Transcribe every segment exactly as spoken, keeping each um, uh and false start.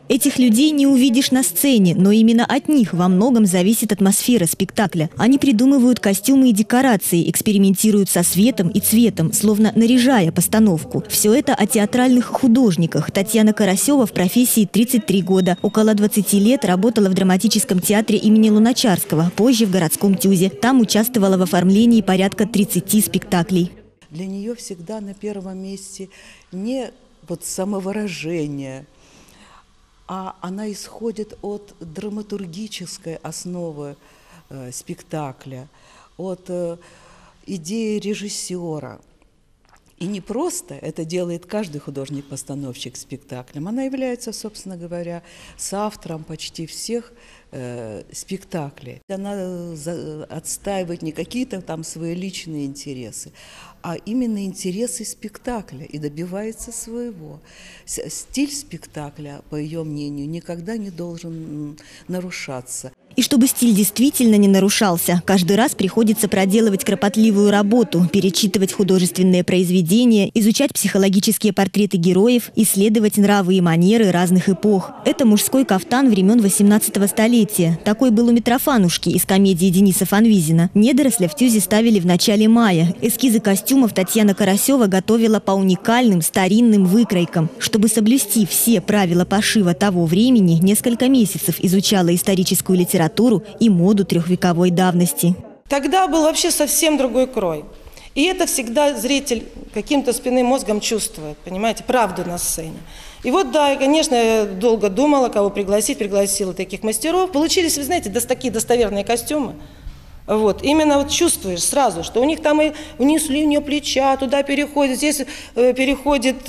Этих людей не увидишь на сцене, но именно от них во многом зависит атмосфера спектакля. Они придумывают костюмы и декорации, экспериментируют со светом и цветом, словно наряжая постановку. Все это о театральных художниках. Татьяна Карасева в профессии тридцать три года. Около двадцати лет работала в драматическом театре имени Луначарского, позже в городском ТЮЗе. Там участвовала в оформлении порядка тридцати спектаклей. Для нее всегда на первом месте не вот самовыражение, а она исходит от драматургической основы э, спектакля, от э, идеи режиссера. И не просто это делает каждый художник-постановщик спектаклем. Она является, собственно говоря, соавтором почти всех э, спектаклей. Она за, отстаивает не какие-то там свои личные интересы, а именно интересы спектакля и добивается своего. Стиль спектакля, по ее мнению, никогда не должен нарушаться. И чтобы стиль действительно не нарушался, каждый раз приходится проделывать кропотливую работу, перечитывать художественные произведения, изучать психологические портреты героев, исследовать нравы и манеры разных эпох. Это мужской кафтан времен восемнадцатого столетия. Такой был у Митрофанушки из комедии Дениса Фанвизина. Недоросля в ТЮЗе ставили в начале мая. Эскизы костюмов Татьяна Карасева готовила по уникальным старинным выкройкам. Чтобы соблюсти все правила пошива того времени, несколько месяцев изучала историческую литературу и моду трехвековой давности. Тогда был вообще совсем другой крой. И это всегда зритель каким-то спинным мозгом чувствует, понимаете, правду на сцене. И вот, да, и, конечно, я долго думала, кого пригласить, пригласила таких мастеров. Получились, вы знаете, такие достоверные костюмы. Вот. Именно вот чувствуешь сразу, что у них там и вниз линия плеча, туда переходит, здесь э, переходит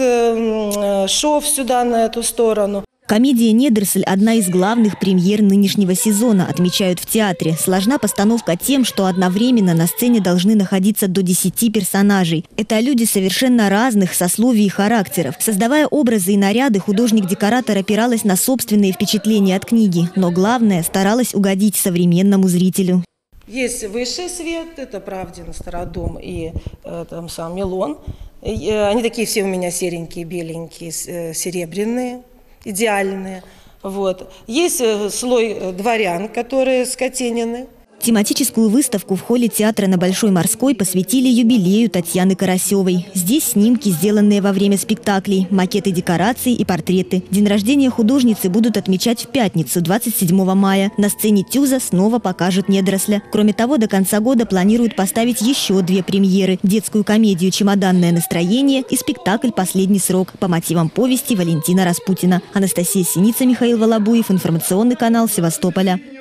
э, шов сюда, на эту сторону. Комедия «Недоросль» – одна из главных премьер нынешнего сезона, отмечают в театре. Сложна постановка тем, что одновременно на сцене должны находиться до десяти персонажей. Это люди совершенно разных сословий и характеров. Создавая образы и наряды, художник-декоратор опиралась на собственные впечатления от книги. Но главное – старалась угодить современному зрителю. Есть высший свет, это Правдин, Стародум и э, там сам Милон. И, э, они такие все у меня серенькие, беленькие, э, серебряные. Идеальные. Вот. Есть слой дворян, которые скотинины. Тематическую выставку в холле театра на Большой Морской посвятили юбилею Татьяны Карасевой. Здесь снимки, сделанные во время спектаклей, макеты декораций и портреты. День рождения художницы будут отмечать в пятницу, двадцать седьмого мая. На сцене ТЮЗа снова покажут «Недоросля». Кроме того, до конца года планируют поставить еще две премьеры – детскую комедию «Чемоданное настроение» и спектакль «Последний срок» по мотивам повести Валентина Распутина. Анастасия Синица, Михаил Волобуев, информационный канал Севастополя.